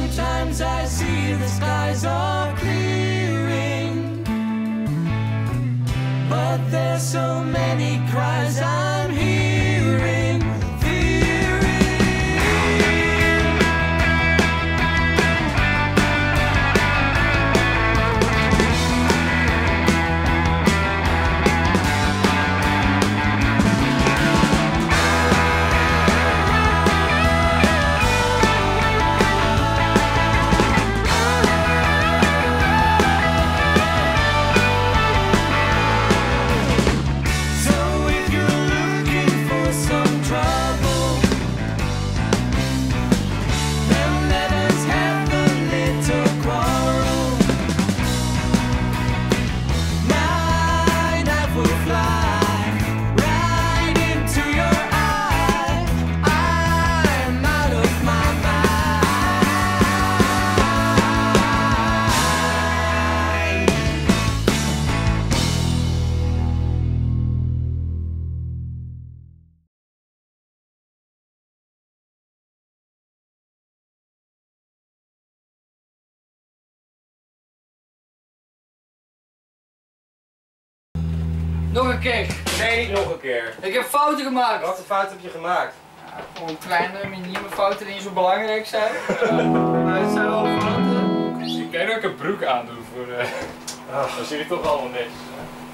Sometimes I see the skies are clearing, but there's so many cries I'm hearing, Nog een keer. Nee, niet nog een keer. Ik heb fouten gemaakt. Wat een fout heb je gemaakt? Ja, gewoon kleine, minieme fouten die niet zo belangrijk zijn. Maar het zijn wel fouten. Ik kan ook een broek aandoen voor als jullie toch allemaal netjes zijn.